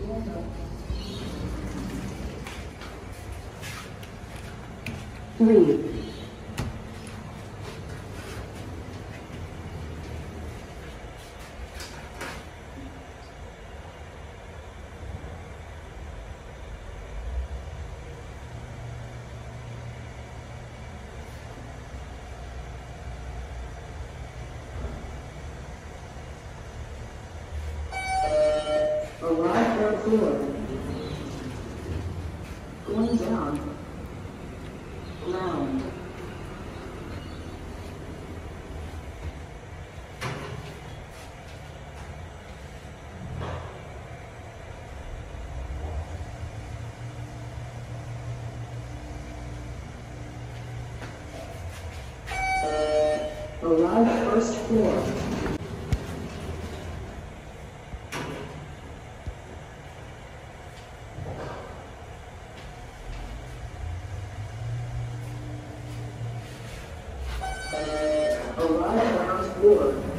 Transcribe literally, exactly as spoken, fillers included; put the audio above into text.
Three. Arrive third floor. Going down. Ground. Arrive first floor. Arrive ground floor.